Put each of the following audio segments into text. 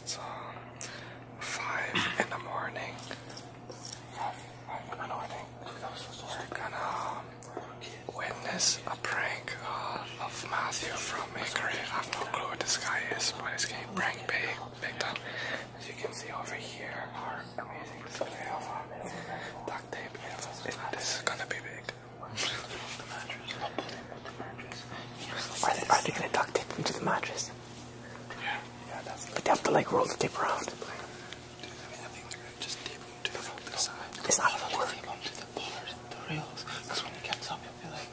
It's 5 in the morning. 5 in the morning. We're gonna witness a prank of Matthew from Bakery. I have no clue what this guy is, but he's getting prank big time. As you can see over here, our amazing display of duct tape. This is gonna be big. The mattress. Are they gonna duct tape into the mattress? Yeah, that's. But they have to like roll the tape around. Dude, I think they're gonna just tape them to the side. It's not gonna work. Tape them to the bars, the rails. Because when it gets up, it'll be like.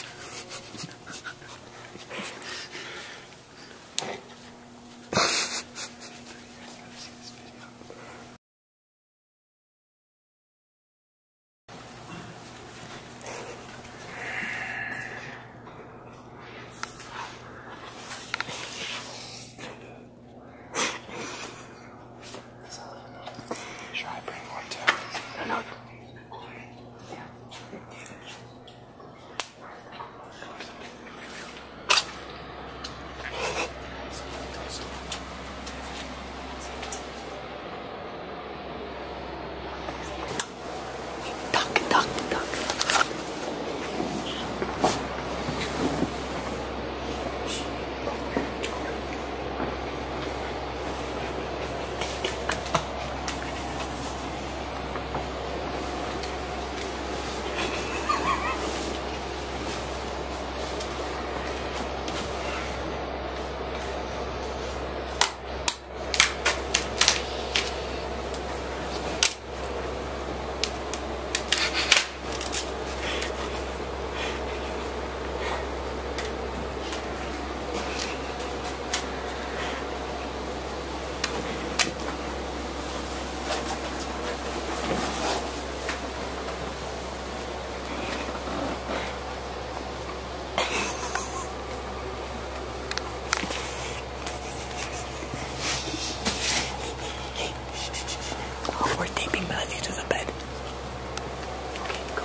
We're taping Matthew to the bed. Okay, go.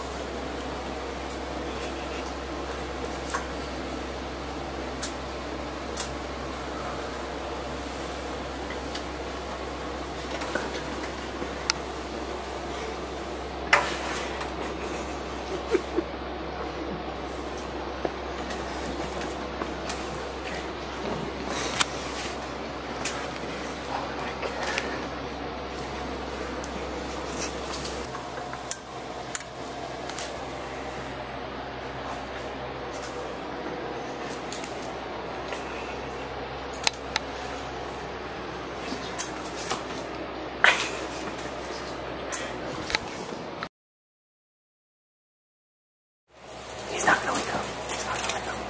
He's not gonna wake up. He's not gonna wake up.